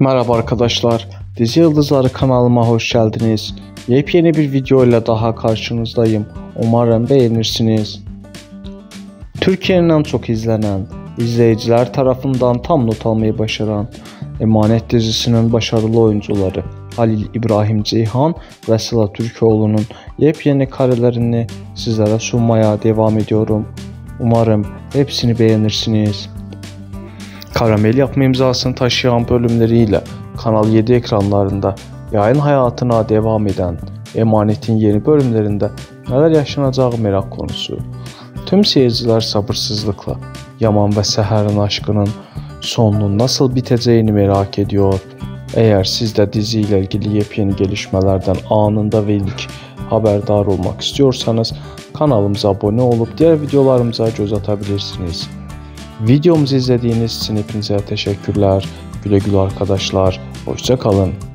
Merhaba arkadaşlar, Dizi Yıldızları kanalıma hoş geldiniz. Yepyeni bir video ile daha karşınızdayım. Umarım beğenirsiniz. Türkiye'nin en çok izlenen, izleyiciler tarafından tam not almayı başaran Emanet dizisinin başarılı oyuncuları Halil İbrahim Ceyhan ve Sıla Türkoğlu'nun yepyeni karelerini sizlere sunmaya devam ediyorum. Umarım hepsini beğenirsiniz. Karamel yapma imzasını taşıyan bölümleriyle Kanal 7 ekranlarında yayın hayatına devam eden Emanet'in yeni bölümlerinde neler yaşanacağı merak konusu. Tüm seyirciler sabırsızlıkla Yaman ve Seher'in aşkının sonunun nasıl biteceğini merak ediyor. Eğer siz de diziyle ilgili yepyeni gelişmelerden anında ve ilk haberdar olmak istiyorsanız kanalımıza abone olup diğer videolarımıza göz atabilirsiniz. Videomuzu izlediğiniz için hepinize teşekkürler. Güle güle arkadaşlar. Hoşça kalın.